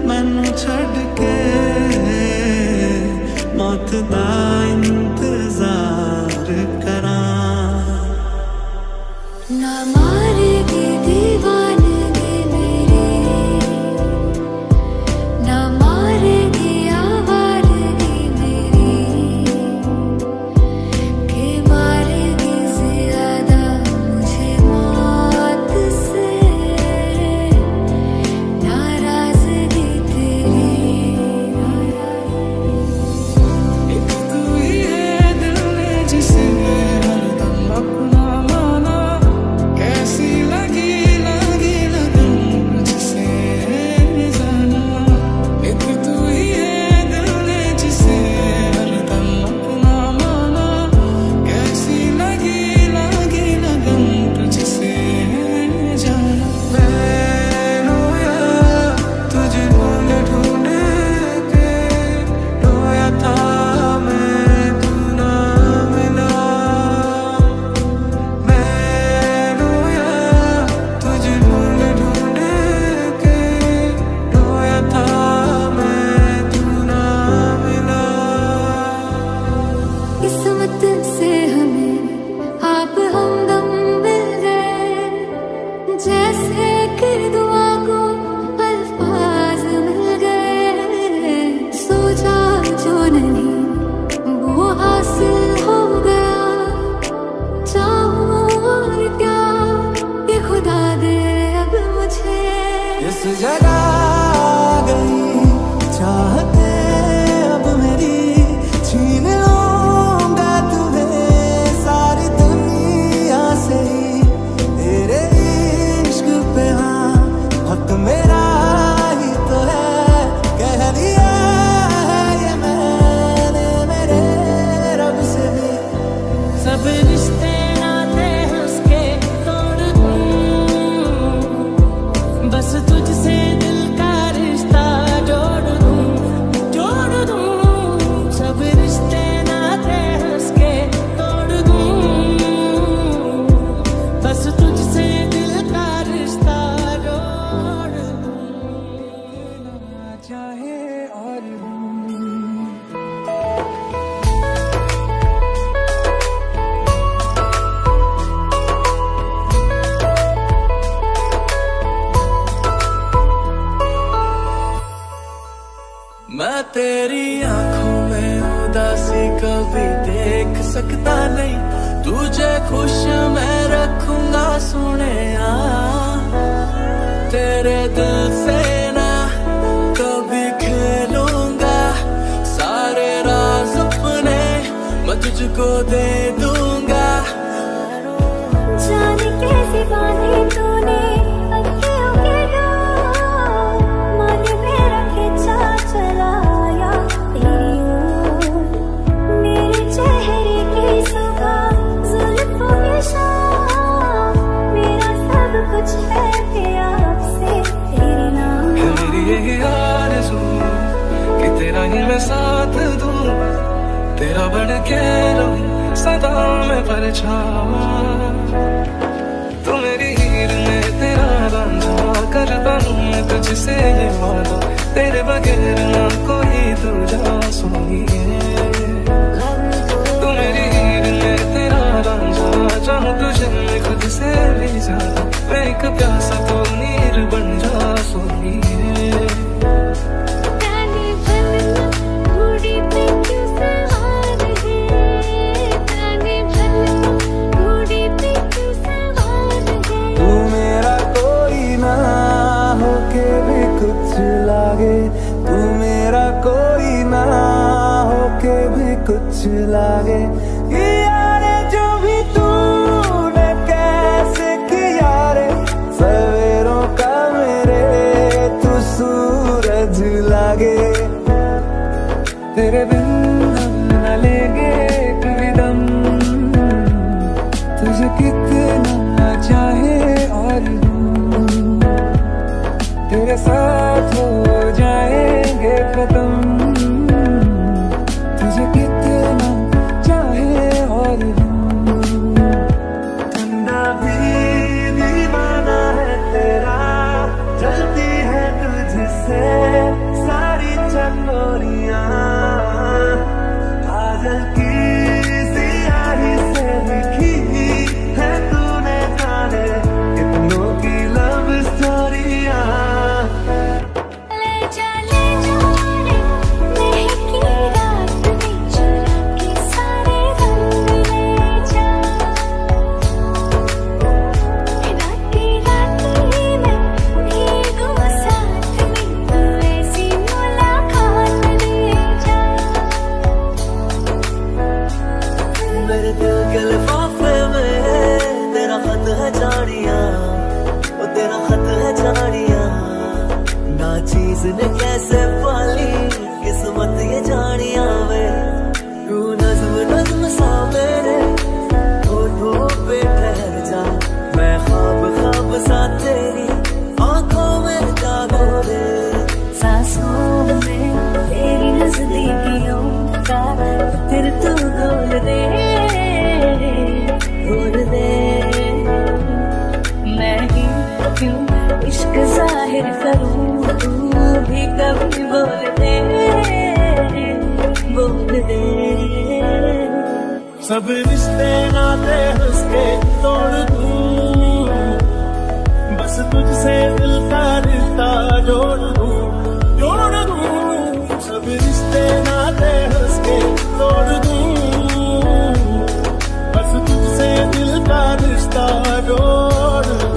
मैनू छड़ के मौत दा इंतजार करा ना मारेगी दीवानगी मेरी, ना मारेगी आवारगी मेरी, कि मारेगी ज्यादा मुझे मौत से नाराजगी तेरी। एक तू ही है दिल ने जिसे हरदम अपना माना, कैसी लगी लगी लगन मुझसे जाना। एक तू ही है दिल ने जिसे हरदम अपना माना, कैसी लगी लगी लगन तुझसे जाना। मैं रोया तुझे ढूंढ ढूंढ के, रोया था मैं तू ना मिला। मैं रोया तुझे ढूंढ ढूंढ के, रोया था मैं तू ना मिला। किस्मत से हमें आप हमदम मिल गए, जैसे कि दुआ को अल्फाज मिल गए। सोचा जो नहीं वो हासिल हो गया, चाहूं और क्या ये खुदा दे अब मुझे। इस जगह आ गई चाहते अब मेरी, छीन लूंगा तुम्हें सारी दुनिया से ही। तेरे इश्क पे हाँ हक मेरा ही तो है, कह दिया है ये मैंने मेरे रब से भी। सब रिश्ते नाते हंस के तोड़ दूं, बस तुझसे दिल का रिश्ता जोड़ दूं। सब रिश्ते नाते हंस के तोड़ दूं, बस तुझसे दिल का रिश्ता जोड़ दूं। ना चाहे और मैं तेरी आंखों में उदासी कभी देख सकता नहीं, तुझे खुश मैं रखूंगा सोने। तेरे दिल से ना कभी खेलूंगा, सारे राज अपने मैं तुझको दे दूंगा। जाने कैसी बातें तूने अखियों के दो, मन मेरा खिंचा चलाया तेरी ओर। मेरे चेहरे की सुबह जुल्फों की शाम, मेरा सब कुछ है कि आपसे तेरे नाम। है मेरी यही आरज़ू कि तेरा ही मैं साथ दूं, तेरा बन के रहूं सदा मैं परछावा। तू मेरी हीर में तेरा रांझा, करता हूं मैं तुझसे ये वादा, तेरे बगैर ना कोई दूजा सोनिए। तू मेरी हीर में तेरा रांझा, चाहूं तुझे मैं खुद से भी ज्यादा, मैं एक प्यासा तो नीर बन जा सोनिए। ताने बनना घोड़ी पे क्यों सवार है, ताने बनना घोड़ी पे क्यों सवार है। तू मेरा कोई ना होके भी कुछ लागे, तू मेरा कोई ना होके भी कुछ लागे। यारे जो भी तूने कैसे किया रे, सवेरों का मेरे तू सूरज लागे। तेरे बिन हम न लेंगे कभी दम, तुझे कितना चाहे और दूं, तेरे साथ हो जाएंगे खत्म। तुझे कितना चाहे और दूं, ठंडा भी दीवाना है तेरा, जलती है तुझे से सारी चकोरियां काजल की सियाही से लिखी है तूने जाने कितनों की लव स्टोरियां। ले जा रे महकी रात में चुरा के सारे रंग ले जा। राती राती में भीगू साथ में तू ऐसी मुलाकात ले जा। मेरे दिल के लिफाफे में तेरा खत है जानिया, वो तेरा खत है जानिया। ना चीज ने कैसे पाली किस्मत ये जानिया वे। तू नज्म नज्म सा मेरे होठों पे ठहर जा। मैं ख्वाब ख्वाब सा तेरी आंखों में जागो रे। सांसों में तेरी नजदीकियों का फिर तू घोल दे घोल दे। मैं ही क्यों इश्क जाहिर करूं, तू भी कभी बोल दे बोल दे। सब रिश्ते नाते हंस के तोड़ दूं, बस तुझसे दिल का रिश्ता जोड़ दूं जोड़ दूं। सब रिश्ते नाते हंस के तोड़ दूं, बस तुझसे दिल का रिश्ता जोड़ दूं।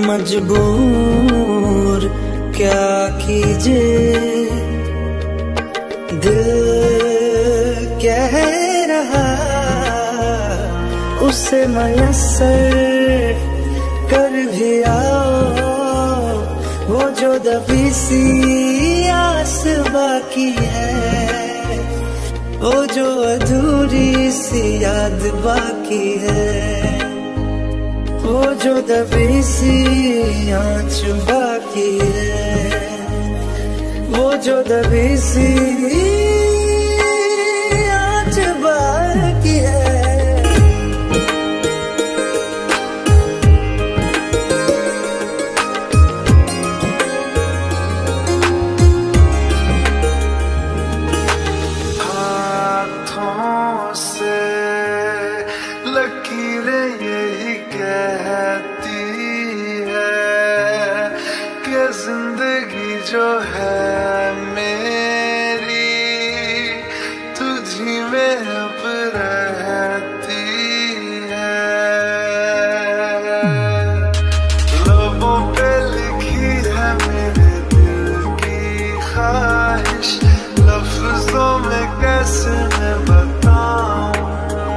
मजबूर क्या कीजिए, दिल कह रहा उसे मयस्सर कर भी आओ, वो जो दबी सी आस बाकी है, वो जो अधूरी सी याद बाकी है, वो जो दबी सी आँच बाकी है, वो जो दबी सी आँच बाकी है। जिंदगी जो है मेरी तुझी में अब रहती है, लबों पे लिखी है मेरे दिल की ख्वाहिश, लफ्जों में कैसे मैं बताऊं,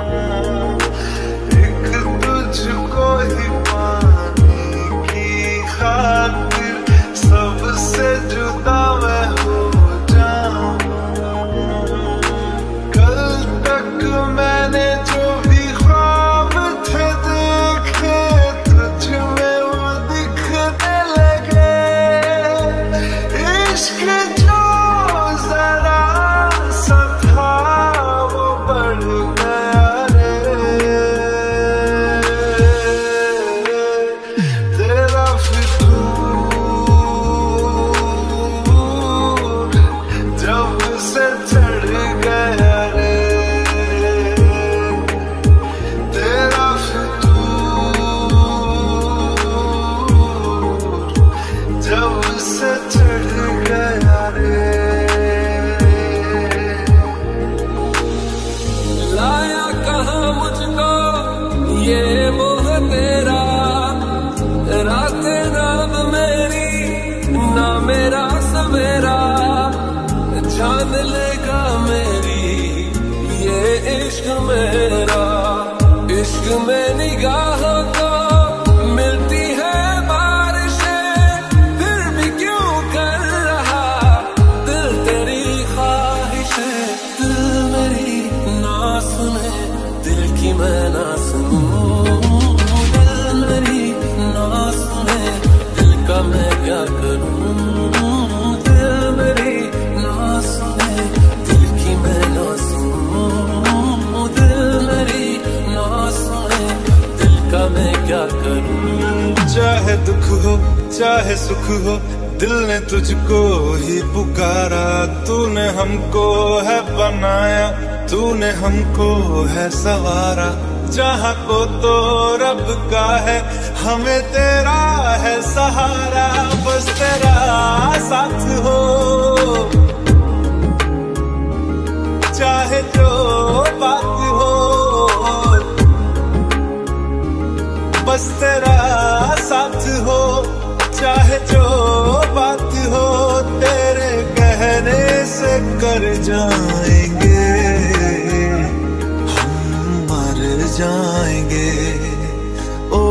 एक तुझको ही पाने की खातिर सबसे जुदा मैं हो जाऊं। कल तक मैंने जो भी ख्वाब थे देखे तुझ में वो दिखने लगे, इश्क जो जरा सा था वो बढ़ गया रे, तेरा चढ़ गया रे, तेरा फितूर जब से चढ़ गया रे। लाया कहाँ मुझको ये मोह तेरा, रातें रात मेरी ना मेरा सवेरा, जान लेगा मेरी ये इश्क मेरा, इश्क में निगाहों को मिलती है बारिशें, फिर भी क्यों कर रहा दिल तेरी ख्वाहिशें, दिल मेरी ना सुने दिल की मैं ना सुनूं, दिल मेरी ना सुने दिल का मैं क्या करूं, दिल मेरी सुने दिल की मैं ना सुनूं, दिल मेरी ना सुने दिल का मैं क्या करूं। चाहे दुख हो चाहे सुख हो दिल ने तुझको ही पुकारा, तूने हमको है बनाया, तूने हमको है सवारा, जहाँ को तो रब का है हमें तेरा है सहारा, बस तेरा साथ हो चाहे जो बात हो, बस तेरा साथ हो चाहे जो बात हो, तेरे कहने से कर जाएंगे हम मर जाएंगे, ओ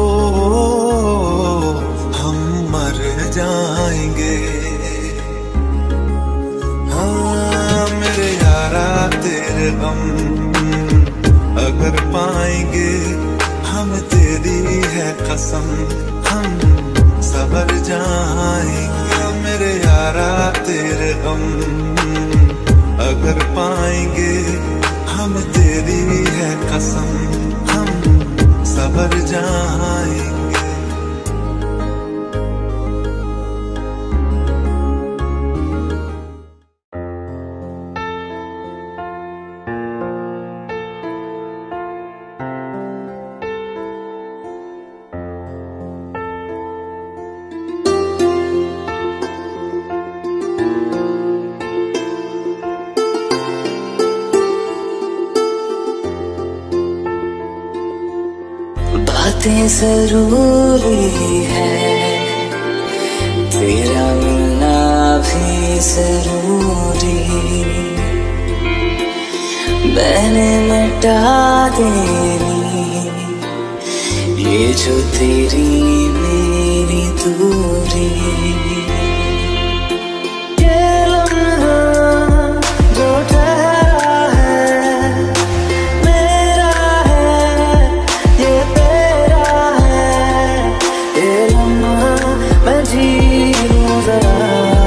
हम मर जाएंगे। हाँ मेरे यारा तेरे गम अगर पाएंगे हम तेरी है कसम हम सबर जाएंगे, मेरे यारा तेरे गम अगर पाएंगे हम तेरी है कसम हम सबर जाएंगे। बातें जरूरी है थी जरूरी, मैंने मिटा देनी ये जो तेरी मेरी दूरी। ये लम्हा जो ठहरा है मेरा है, ये तेरा है, ये लम्हा मैं जी लूं जरा।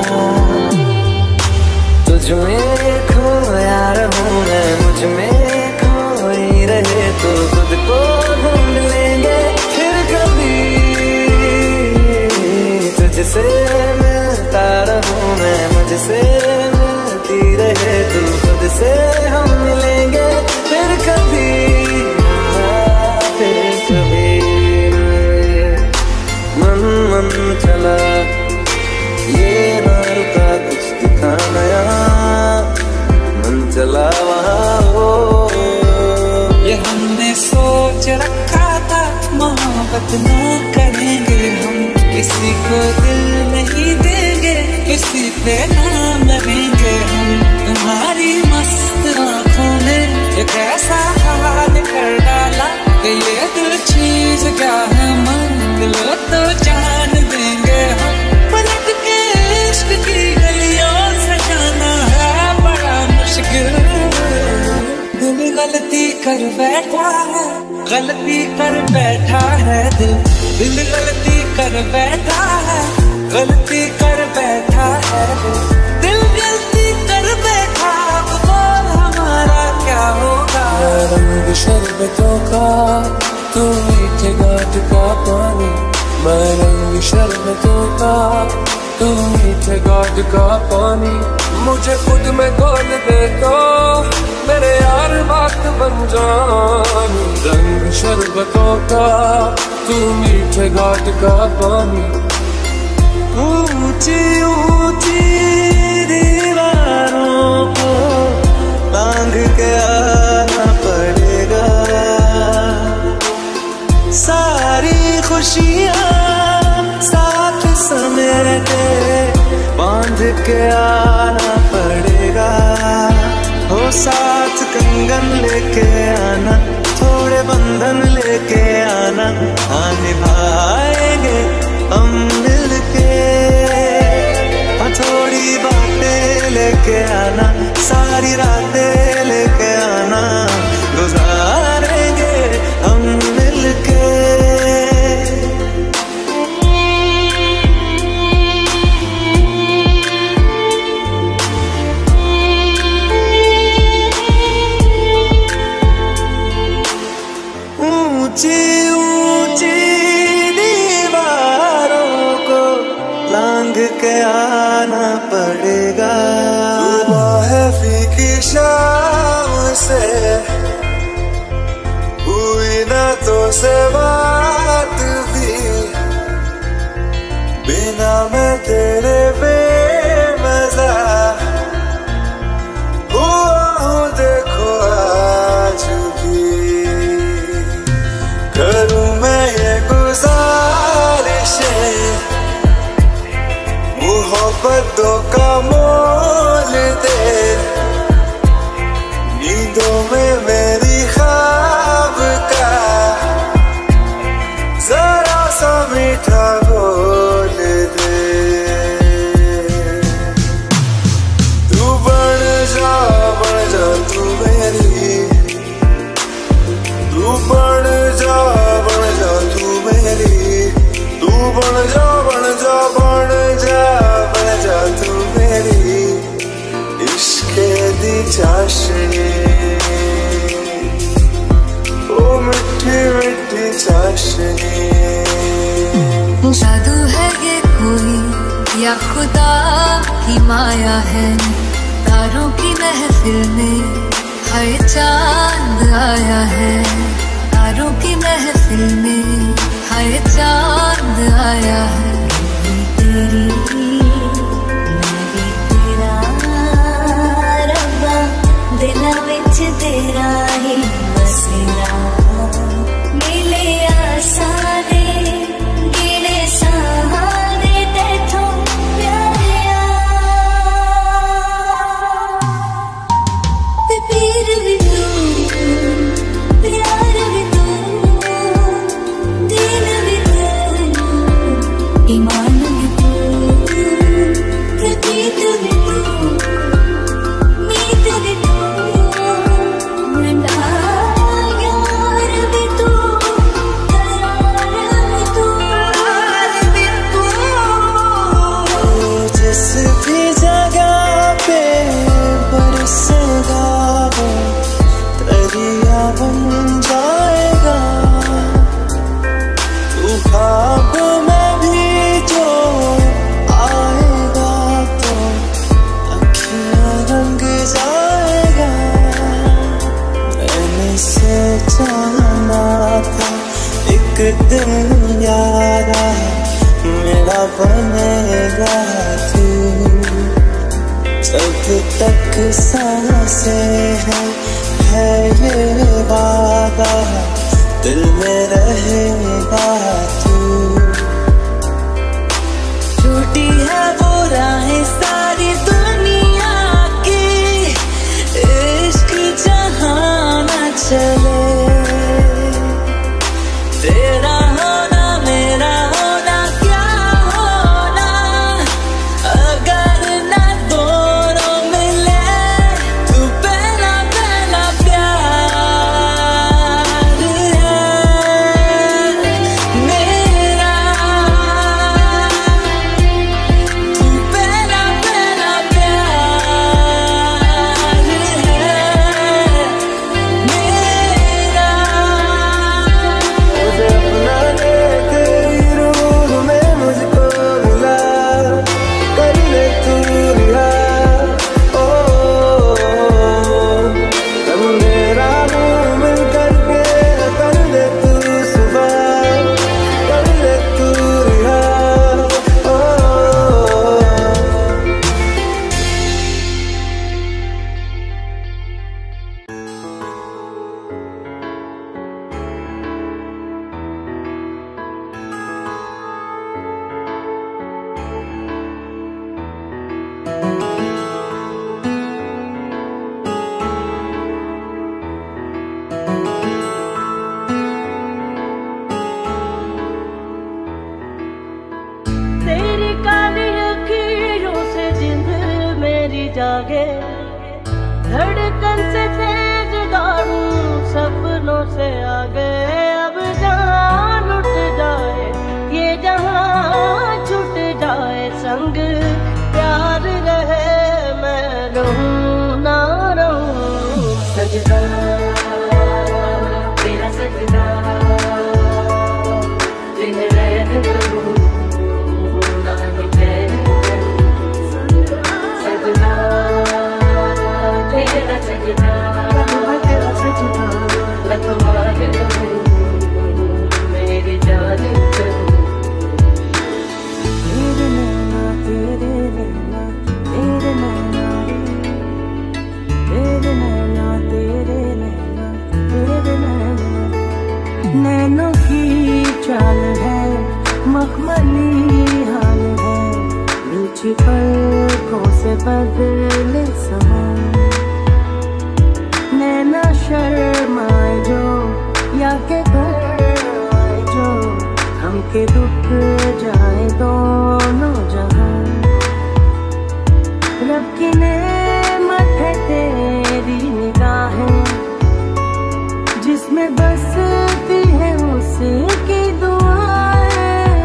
तुझ में खोया रहूं मैं, मुझ में खोई रहे तो खुद को ढूंढ लेंगे फिर कभी। तुझसे मिलता रहूं मैं, मुझसे मिलती रहे तू, खुद से हम मिलेंगे फिर कभी, फिर कभी। मन मन चला ये ना रुका, कुछ दिखा नया, मन चला वहाँ हो। ये हमने सोच रखा था मोहब्बत ना करेंगे हम, किसी को दिल नहीं देंगे, किसी पे ना मरेंगे हम। तुम्हारी मस्त आँखों ने ये कैसा हाल कर डाला कि ये दिल चीज क्या है मांग लो तो जान देंगे हम। पलट के इश्क की गलियों से जाना है बड़ा मुश्किल। दिल गलती कर बैठा है, गलती कर बैठा है दिल, दिल गलती कर बैठा है, गलती कर बैठा है दिल, दिल गलती कर बैठा। बोल हमारा क्या होगा? रंग शरबतों का तू मीठे घाट का पानी, मैं रंग शरबतों का तू मीठे घाट का पानी। मुझे खुद में घोल दे तो मेरे यार बात बन जानी, रंग शरबतों का तू मीठे घाट का पानी। ऊंची ऊंची दीवारों को लांघ के आना पड़ेगा, सारी खुशियाँ साथ समेटे बांध के आना पड़ेगा। हो साथ कंगन लेके आना, थोड़े बंधन लेके आना, हाँ निभाएंगे हम मिलके। थोड़ी बातें लेके आना, सारी रातें लेके आना, गुजारेंगे हम मिलके। ऊंची ऊंची दीवारों को लांघ के आना पड़ेगा। सुबह है फीकी शाम से हुई ना तो से बात भी, बिना मैं तेरे बेमज़ा हुआ हूँ देखो आज भी। करूँ मैं ये गुज़ारिशें मोहब्बतों का मोल दे, नींदों में मेरी ख्वाब का जरा सा मीठा बोल दे। तू बन जा तू मेरी, तू बन जा तू मेरी, तू बन जा तू मेरी इश्क़ दी चाशनी, ओ मिठी मिठी चाशनी। जादू है ये कोई या खुदा की माया है, तारों की महफिल में हर चांद आया है, तारों की महफिल में हर चांद आया है। तेरी मैं भी तेरा रब्बा, दिला विच तेरा ही बसेरा, मिले आसाने गिने सहारे तेथों प्यारिया। बनेगा तू। जब तक सांसें है ये वादा, दिल में रहेगा तू। छूटी है वो राहें सारी दुनिया की, इश्क जहाँ न चले। तेरा होना मेरा होना क्या होना, अगर न दोनों मिले। तू पहला पहला प्यार है मेरा, तू पहला पहला प्यार है मेरा। मुझे अपना ले तेरी रूह में मुझको मिला, कर ले तू रिहा। ओ तुम मेरा मुंह मिल करके कर ले तू सुबह, कर ले तू रिहा। ओ तेरी काली लकीरों से जिंद मेरी जागे, धड़कन से तेज दौड़ूं सपनों से आगे। अब जान उठ जाए ये जहां छूट जाए, संग प्यार रहे मैं रहूं ना रहूं। सजना तेरा सजना, दिन रैन करूं ना चैन करूं। सजना तेरा सजना, तेरा सजना लखवा करूं मेरी जान करूं। तेरे नैना तेरे नैना तेरे नैना रे, तेरे नैना तेरे नैना तेरे नैना। नैनों की चाल है मखमली हाल है, मीठी पलकों से बदले समा। नैना शर्माए जो या के घर आए जो, हमके दुख जाए दोनों जहां। रब की नेमत है तेरी निगाहें, जिसमें बसती है उसकी दुआएं।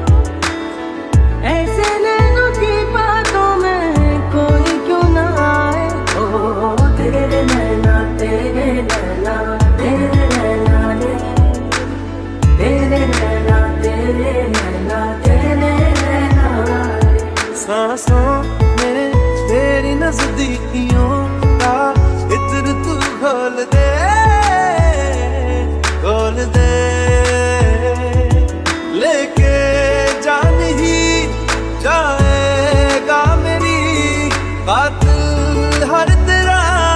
ऐसे नैनों की बातों में कोई क्यों ना आए। ओ तेरे नैना तेरे नैना तेरे नैना रे, तेरे नैना तेरे नैना तेरे नैना रे। सांसों में तेरी नजदीकियों का इत्र तू घोल दे, घोल दे। लेके जान ही जाएगा मेरी कातिल हर तेरा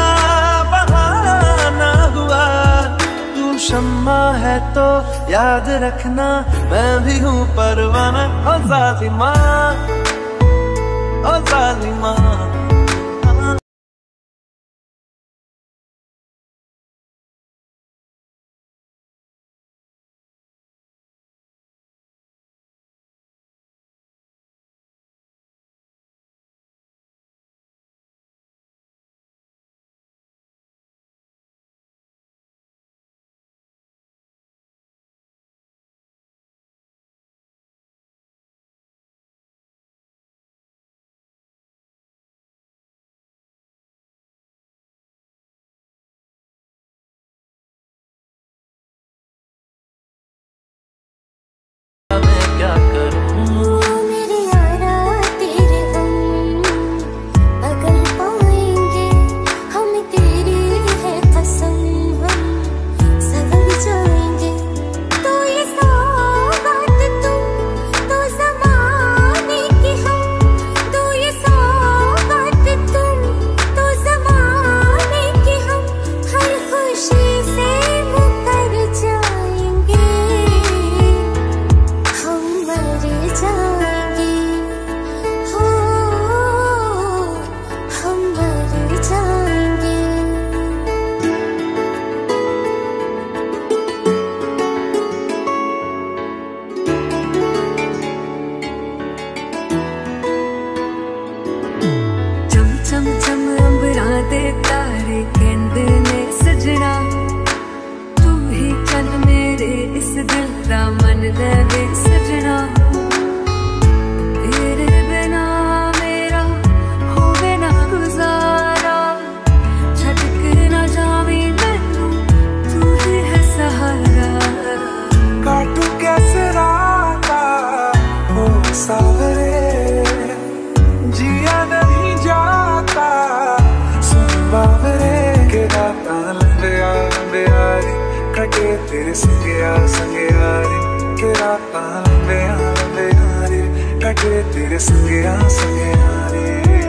बहाना हुआ। तू शम्मा है तो याद रखना, मैं भी हूँ परवाना। ओ जालिमा, ओ जालिमा। ले वे सजना तेरे बिना मेरा होवे ना गुजारा छटक ना जावी मैनू तू ही है सहारा काटू कैसे राता ओ सावरे जिया नहीं जाता सुन बावरे के राता लंबे यारी कटे तेरे संगिया रे के राता लंबे यारी कटे तेरे संगिया रे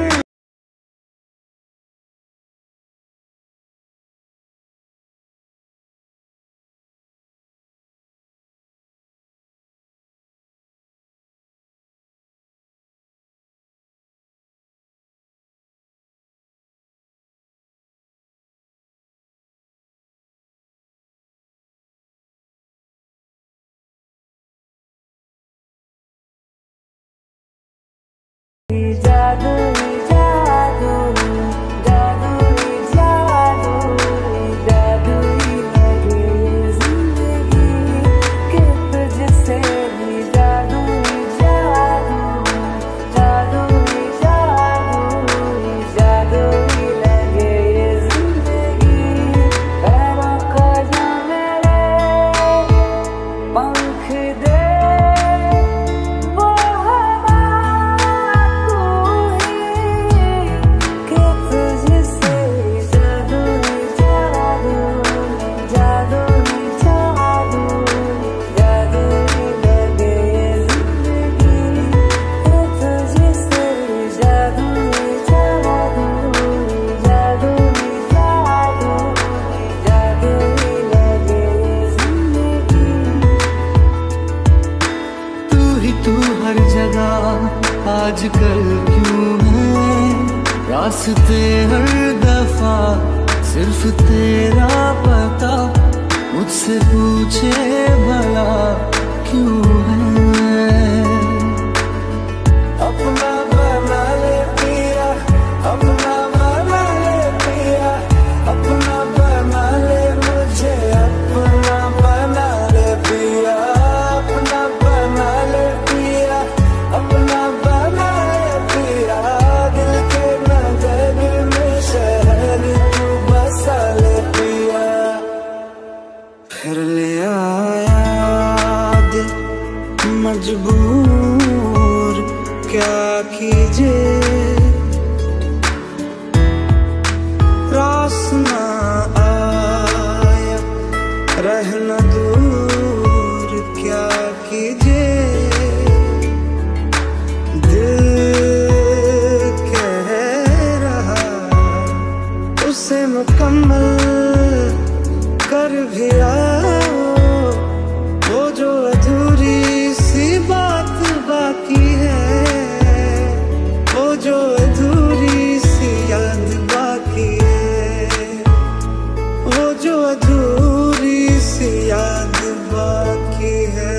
जादू जादू जादू जादू जादू लगे जिंदगी के तुझसे भी जादू जादू जादू जादू जादू लगे जिंदगी पैरों को जा मेरे पंख दे आजकल क्यों है रास्ते हर दफा सिर्फ तेरा पता मुझसे पूछे भला क्यों है अपना बना ले पिया अपना बना ले पिया अपना बना ले मुझे अपना बना ले पिया अपना बना ले पिया अपना बना ले पिया दिल के नगर में शहर तू बसा ले पिया फिर ले आया दिल मजबूर क्या कीजिए रास ना आया रहना दूर क्या कीजिए उसे मुकम्मल कर भी आओ वो जो अधूरी सी बात बाकी है वो जो अधूरी सी याद बाकी है वो जो अधूरी सी याद बाकी है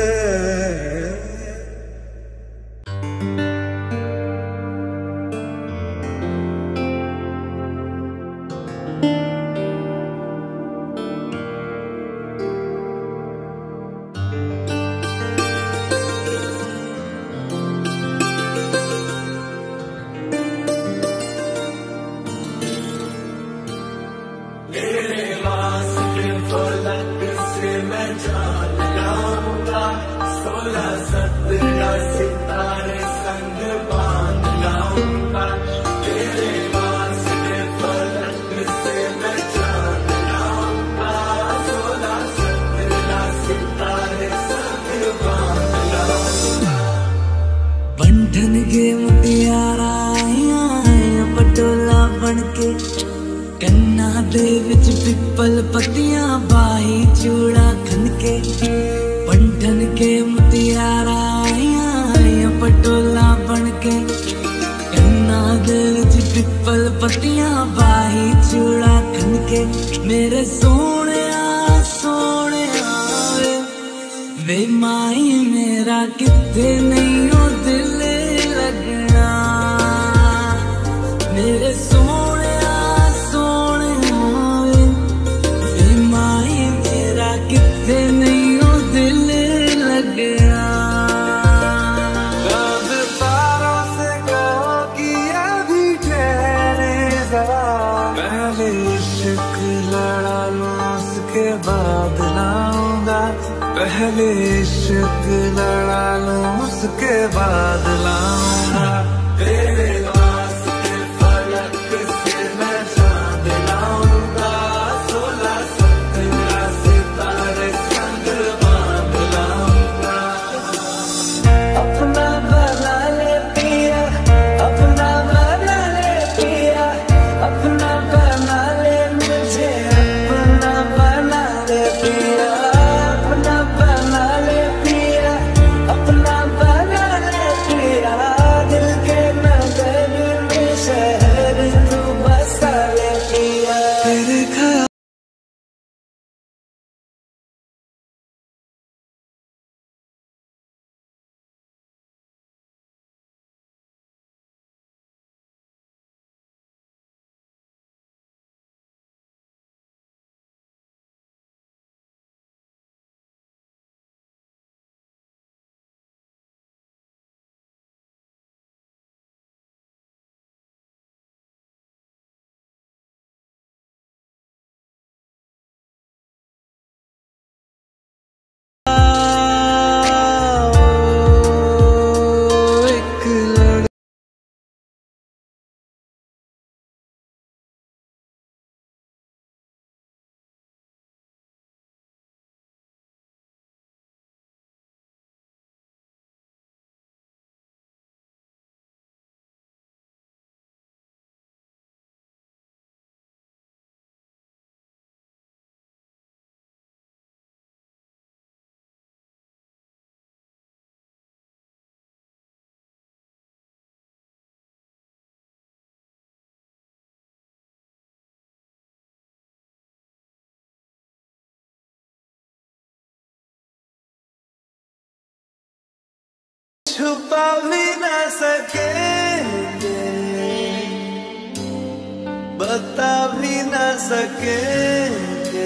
बंधन के मुटियारा पटोला बनके कन्ना दे विच पिपल पत्तियां बाही चूड़ा खनके बंधन के मुटियारा पटोला बनके कन्ना दे विच पिपल पत्तियां बाही चूड़ा खनके मेरे सोने सोने वे माई मेरा कितने नहीं हो दिल लगना मेरे सोने वे माई मेरा कितने नहीं हो दिल लगना पहले इश्क लड़ा लूं उसके बाद लाऊंगा तेरे वास्ते फलक से मैं चांद लाऊंगा 16 17 सितारे संग बांध लाऊंगा अपना बना ले पिया अपना बना ले पिया अपना बना ले मुझे अपना बना ले पिया अपना बना ले पिया अपना बना ले पिया दिल के नगर में शहर तू बसा ले पिया तेरे ख्याल छुपा भी न सकेंगे बता भी न सकेंगे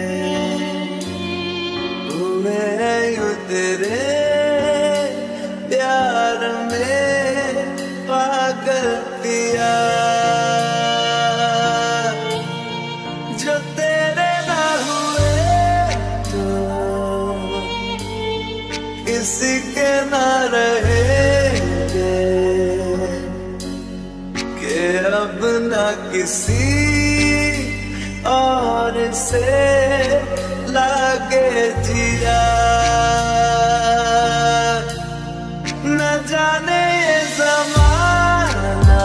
हुए हैं यूं तेरे प्यार में पागल पिया जो तेरे ना हुए तो किसी के ना रहेंगे कि अब ना किसी और से लागे जिया न जाने ये ज़माना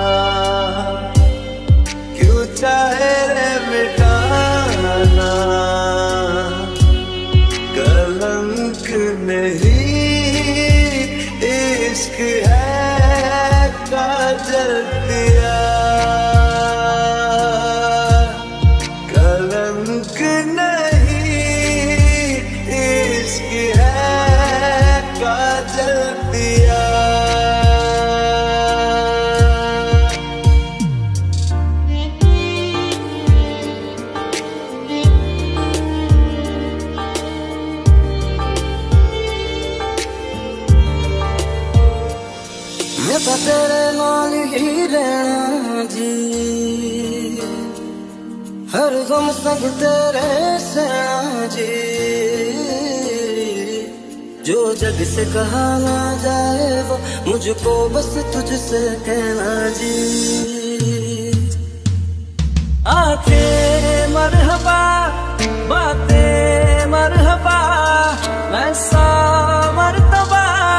क्यों चाहे रे मिटाना कलंक नहीं इश्क है काजल दिया कलंक नहीं इश्क है काजल दिया मैं तो तेरे नाल ही रहना जी हर गम संग तेरे सहना जी जो जग से कहा ना जाए वो मुझको बस तुझसे कहना जी आंखें मरहबा बातें मरहबा मैं सा मरतबा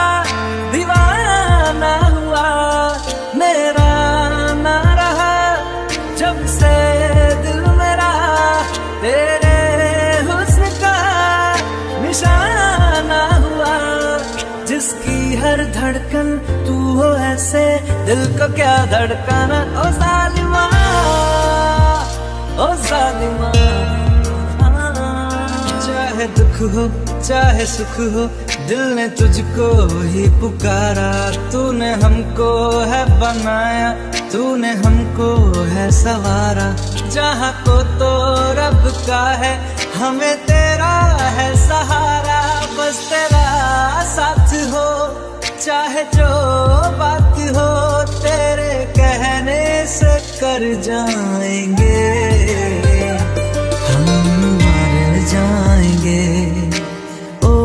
दीवाना हुआ मेरा ना रहा जब से दिल मेरा तेरे हुस्न का निशाना हुआ जिसकी हर धड़कन तू हो ऐसे दिल को क्या धड़काना ओ जालिमा चाहे दुख हो चाहे सुख हो दिल ने तुझको ही पुकारा तूने हमको है बनाया तूने हमको है सवारा जहाँ को तो रब का है हमें तेरा है सहारा बस तेरा साथ हो चाहे जो बात हो तेरे कहने से कर जाएंगे हम मर जाएंगे ओ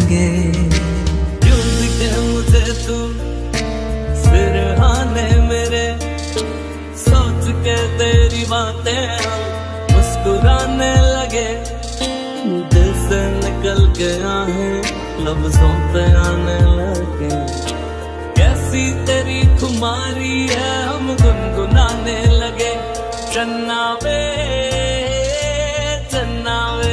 लगे। क्यों दिखे मुझे तू सिरहाने मेरे, सोच के तेरी बातें हम मुस्कुराने लगे। दिल से निकल गया है लफ्जों पे आने लगे। कैसी तेरी खुमारी है हम गुनगुनाने लगे। चन्ना वे चन्ना वे,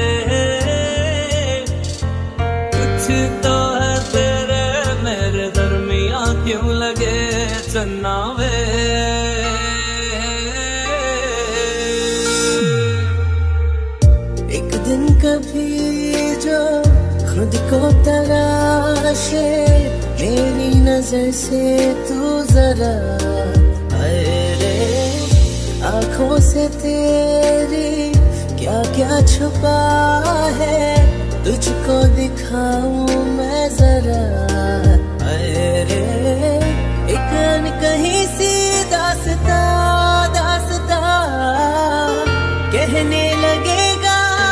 कुछ तो है तेरे मेरे दरमिया क्यों लगे। चन्ना वे एक दिन कभी जो खुद को तराशे, मेरी नजर से तू जरा आए रे। आँखों से तेरी क्या क्या छुपा है, तुझको दिखाऊं मैं जरा आए रे। एक कहीं सी दास्ता दास्ता कहने लगेगा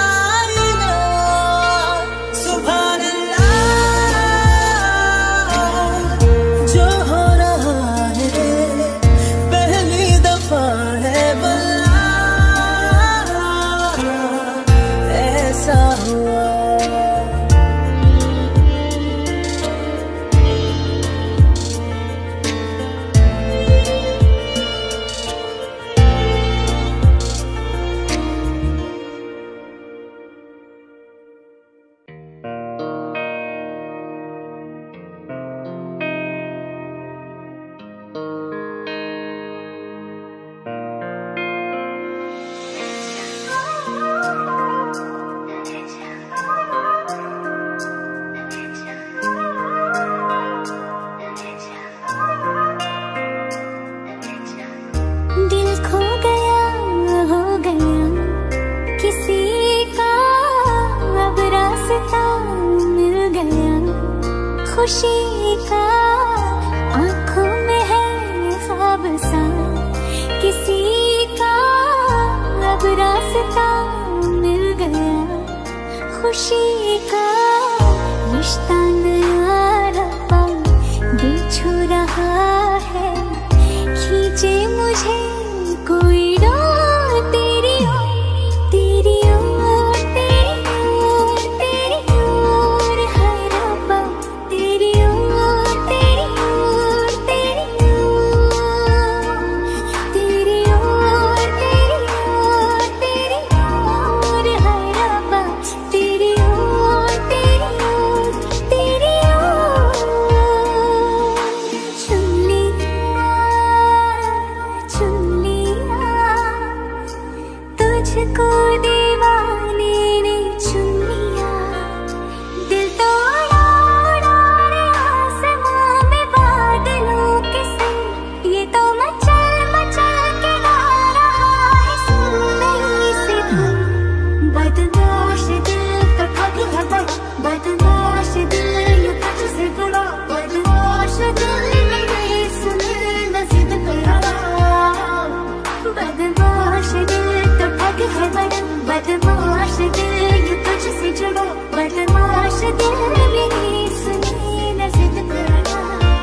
खुशी का आँखों में है ख्वाब सा, किसी का अब रास्ता मिल गया। खुशी का रिश्ता नया रब्बा दिल छू रहा है। खींचे मुझे कोई डोर तेरी ओर, तेरी ओर, तेरी ओर, तेरी ओर है रब्बा। तेरी ओर, तेरी ओर, तेरी ओर, तेरी ओर, तेरी ओर, तेरी ओर है रब्बा। तेरी ओर, तेरी ओर, तेरी ओर। चुन लिया, चुन लिया, तुझको दीवाने ने चुन लिया। दिल तोड़ा उड़ा रे आसमां में बादलों के संग, ये तो मचल मचल के गा रहा है सुनने से धुन। बदमाश दिल का ठग है बड़ा, बदमाश दिल ये तुझसे जुड़ा। बदमाश दिल मेरे सुने न जिद कर रहा। बदमाश दिल तो ठग है बड़ा, बदमाश दिल ये तुझसे जुड़ा। बदमाश दिल मेरी सुने न जिद कर रहा।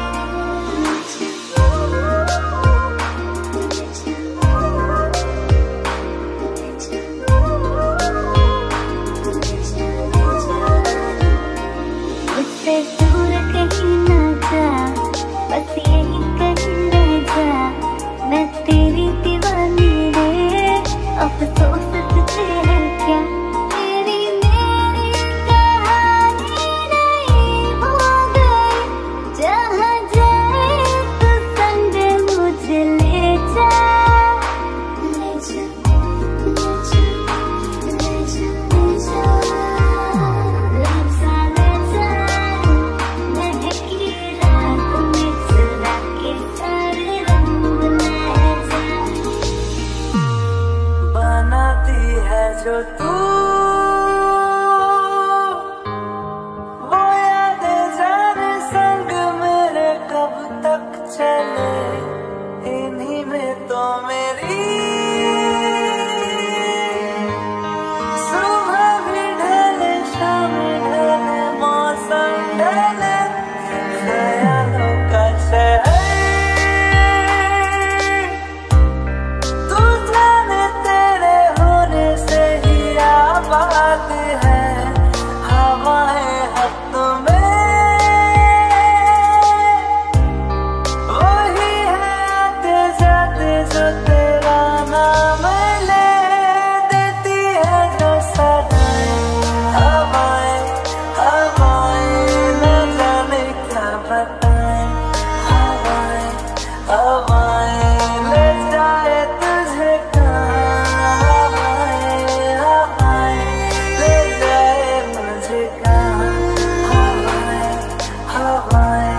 मुझसे दूर कहीं ना जा, बस यही कहीं रह जा। मैं तेरी दीवानी रे, अफसोस तुझे है क्या। तेरी मेरी कहानी नहीं हो गई, जहाँ जाए तो संग मुझे ले जा। ले जा, ले जा, ले जा, ले जा, ले जा, ले जा। चले ख्यालों का शहर। तू जाने तेरे होने से ही आबाद है हवाएं हाथों में, वही है आते जाते जो तेरा नाम ले देती है जो सदाएं हवाएं हवाएं, न जाने क्या बताएं हवाएं हवाएं, ले जाए तुझे कहाँ हवाएं हवाएं, ले जाए मुझे कहाँ हवाएं हवाएं।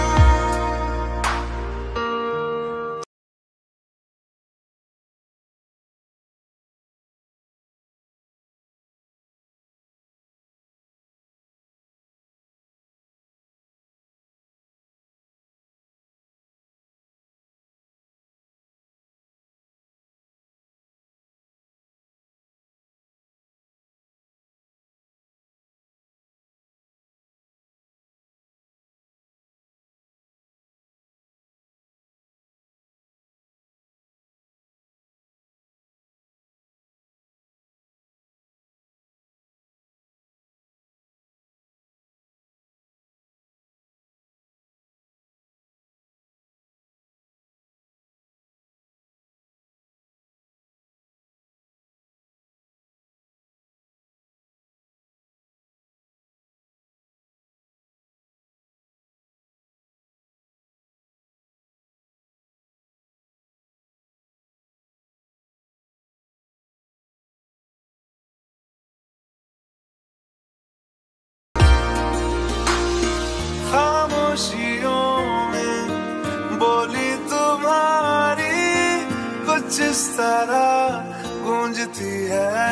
खामोशियों में बोली तुम्हारी कुछ इस तरह गूंजती है,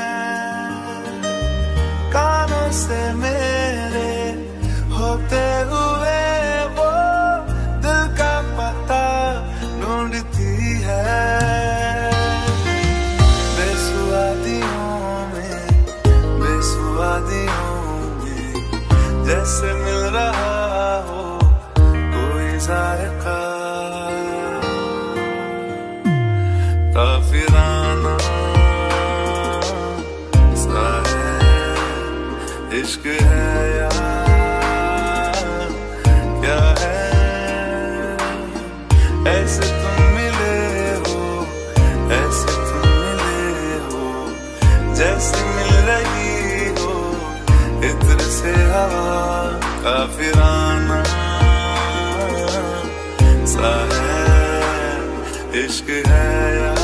कानों से मेरे होते हुए वो दिल का पता ढूंढती है। बेसुवादियों में जैसे मिल रहा हो कोई जायका, काफिराना सा है इश्क है या क्या है, ऐसे तुम मिले हो जैसे मिल रही हो इत्र से हवा, काफिराना सा है इश्क है या